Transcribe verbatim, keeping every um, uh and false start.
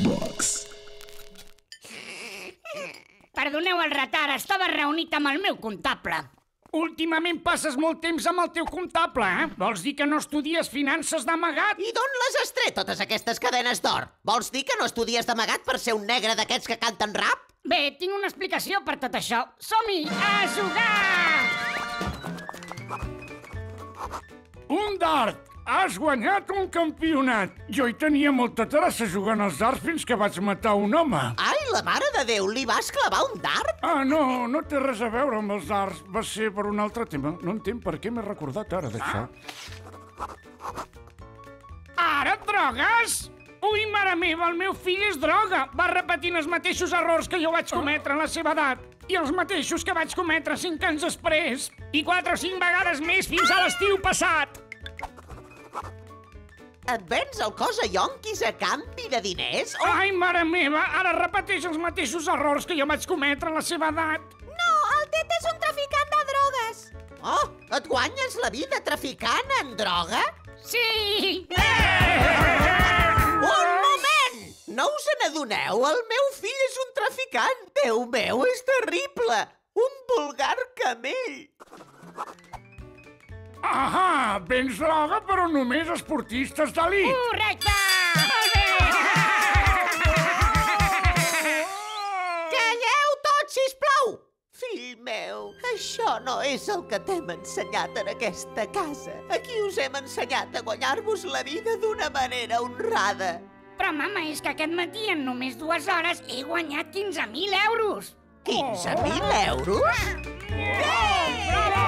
Box. Perdoneu el retard, estava reunit amb el meu comptable. Últimament passes molt temps amb el teu comptable, eh? Vols dir que no estudies finances d'amagat? I d'on les has tret, totes aquestes cadenes d'or? Vols dir que no estudies d'amagat per ser un negre d'aquests que canten rap? Bé, tinc una explicació per tot això. Som-hi, a jugar! Un dard! Has guanyat un campionat! Jo hi tenia molta terassa jugant als dards fins que vaig matar un home. Ai, la mare de Déu, li vas clavar un dard? Ah, no, no té res a veure amb els dards. Va ser per un altre tema. No entenc per què m'he recordat ara d'això. Ara et drogues? Ui, mare meva, el meu fill és droga. Va repetint els mateixos errors que jo vaig cometre a la seva edat. I els mateixos que vaig cometre cinc anys després. I quatre o cinc vegades més fins a l'estiu passat. Et vens el cos a yonquis a canvi de diners? O... Ai, mare meva, ara repeteix els mateixos errors que jo vaig cometre a la seva edat. No, el Tete és un traficant de drogues. Oh, et guanyes la vida traficant en droga? Sí! Un moment! No us n'adoneu? El meu fill és un traficant. Déu meu, és terrible. Un vulgar camell. Ahà, vens droga, però només esportistes d'elit. Correcte! Molt bé! Calleu tots, sisplau! Fill meu, això no és el que t'hem ensenyat en aquesta casa. Aquí us hem ensenyat a guanyar-vos la vida d'una manera honrada. Però, mama, és que aquest matí en només dues hores he guanyat quinze mil euros. quinze mil euros? Oh, bravo!